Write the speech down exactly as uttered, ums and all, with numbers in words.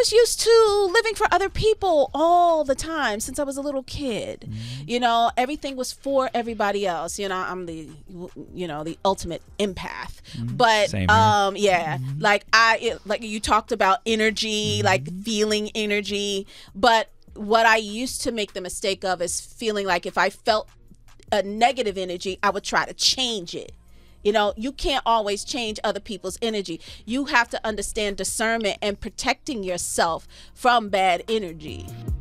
was used to living for other people all the time since I was a little kid. Mm-hmm. You know, everything was for everybody else. You know, I'm the, you know, the ultimate empath. Mm-hmm. But Same um, yeah, mm-hmm. like I, it, like you talked about energy, mm-hmm. like feeling energy. But what I used to make the mistake of is feeling like if I felt a negative energy, I would try to change it. You know, you can't always change other people's energy. You have to understand discernment and protecting yourself from bad energy.